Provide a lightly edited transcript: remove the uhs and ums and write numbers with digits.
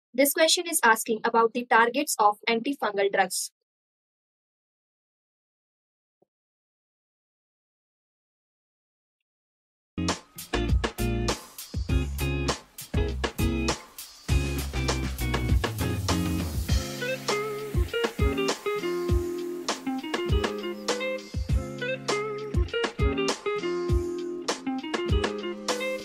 This question is asking about the targets of antifungal drugs.